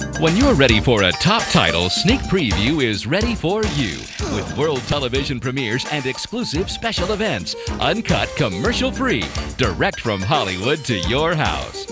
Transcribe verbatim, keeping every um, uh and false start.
When you're ready for a top title, Sneak Preview is ready for you. With world television premieres and exclusive special events, uncut, commercial-free, direct from Hollywood to your house.